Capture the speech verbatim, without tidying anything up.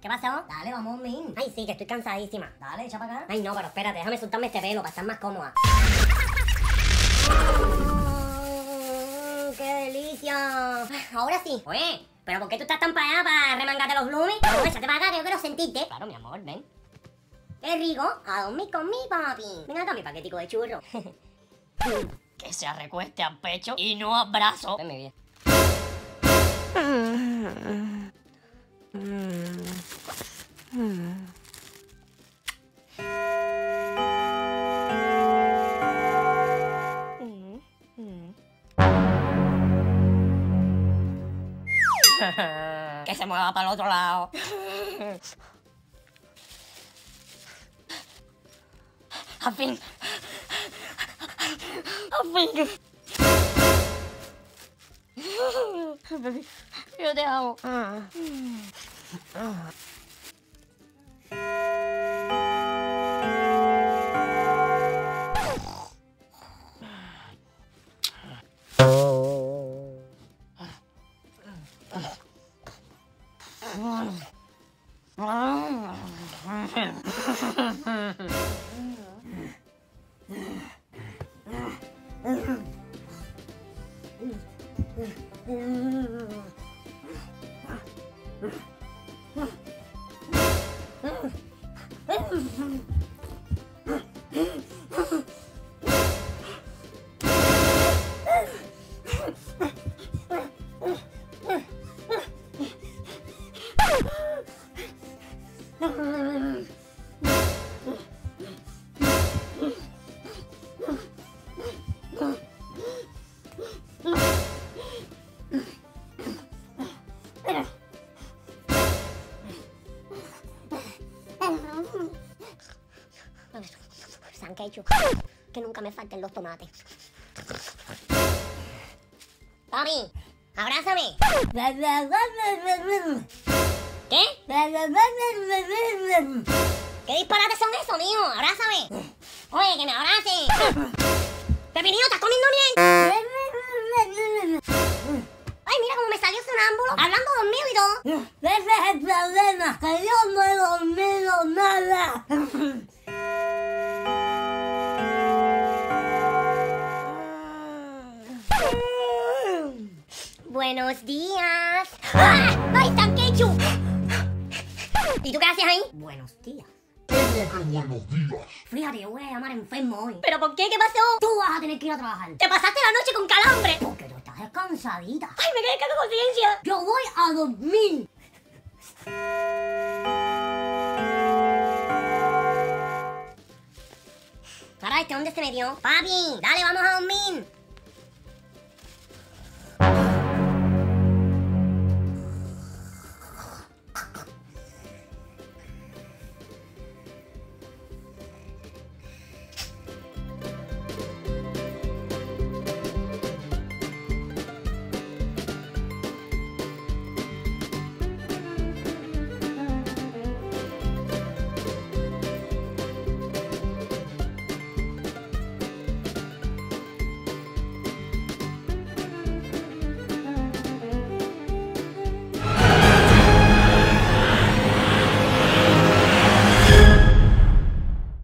¿Qué pasó? Dale, vamos a dormir. Ay, sí, que estoy cansadísima. Dale, echa para acá. Ay, no, pero espérate, déjame soltarme este pelo para estar más cómoda. Oh, ¡qué delicia! Ahora sí. Oye, ¿pero por qué tú estás tan para allá para remangarte los bloomies? No, échate para acá que yo quiero sentirte. Claro, mi amor, ven. ¡Qué rico! A dormir con mi papi. Ven acá mi paquetico de churro. Que se recueste al pecho y no al brazo. Ven, mi vida. Que se mueva para el otro lado. Al fin. Al fin. Yo te amo. Sanquecho, que nunca me falten los tomates. Papi, abrázame. ¿Qué? ¿Qué disparates son esos, mijo? Abrázame. Oye, que me abrace. Pepinillo, ¿estás comiendo bien? Ay, mira cómo me salió sonámbulo. Hablando dormido y todo. Ese es el problema, que yo no he dormido nada. Buenos días. ¡Ah! ¡Ay, Sanquecho! ¿Y tú qué haces ahí? Buenos días. ¿Cómo que buenos días? Fíjate, yo voy a llamar enfermo hoy. ¿Pero por qué? ¿Qué pasó? Tú vas a tener que ir a trabajar. ¿Te pasaste la noche con calambre? Porque tú estás descansadita. ¡Ay, me quedé con conciencia! Yo voy a dormir. Ahora, ¿este dónde se metió? Papi, dale, vamos a dormir.